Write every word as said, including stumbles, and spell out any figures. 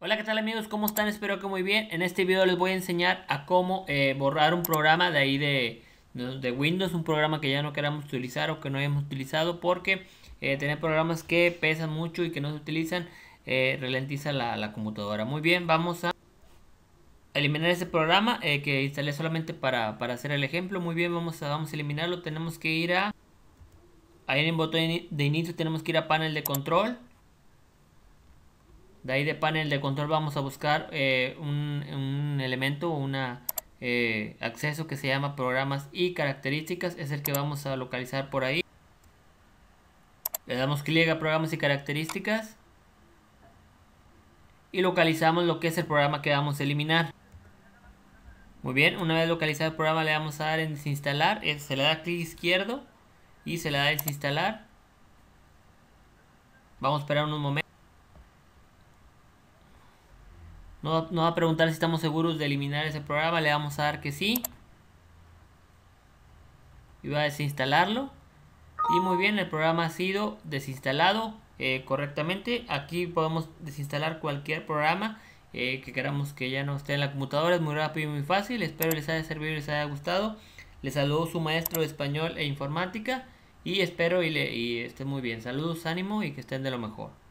Hola, ¿qué tal amigos? ¿Cómo están? Espero que muy bien. En este video les voy a enseñar a cómo eh, borrar un programa de ahí de, de, de Windows, un programa que ya no queramos utilizar o que no hayamos utilizado porque eh, tener programas que pesan mucho y que no se utilizan eh, ralentiza la, la computadora. Muy bien, vamos a eliminar ese programa eh, que instalé solamente para, para hacer el ejemplo. Muy bien, vamos a, vamos a eliminarlo. Tenemos que ir a... Ahí en el botón de inicio tenemos que ir a panel de control. De ahí de panel de control vamos a buscar eh, un, un elemento o un eh, acceso que se llama programas y características. Es el que vamos a localizar por ahí. Le damos clic a programas y características. Y localizamos lo que es el programa que vamos a eliminar. Muy bien, una vez localizado el programa le vamos a dar en desinstalar. Se le da clic izquierdo y se le da en desinstalar. Vamos a esperar unos momentos. Nos no va a preguntar si estamos seguros de eliminar ese programa. Le vamos a dar que sí. Y va a desinstalarlo. Y muy bien, el programa ha sido desinstalado eh, correctamente. Aquí podemos desinstalar cualquier programa eh, que queramos que ya no esté en la computadora. Es muy rápido y muy fácil. Espero les haya servido y les haya gustado. Les saludo su maestro de español e informática. Y espero y, le, y esté muy bien. Saludos, ánimo y que estén de lo mejor.